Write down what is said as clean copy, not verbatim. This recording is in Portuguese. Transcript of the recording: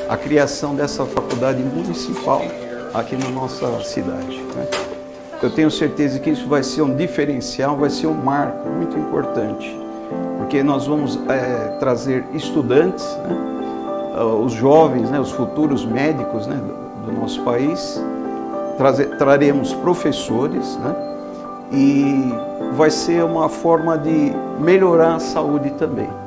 a criação dessa faculdade municipal aqui na nossa cidade, né? Eu tenho certeza que isso vai ser um diferencial, vai ser um marco muito importante, porque nós vamos trazer estudantes, né? Os jovens, né? Os futuros médicos, né? do nosso país, traremos professores, né? E vai ser uma forma de melhorar a saúde também.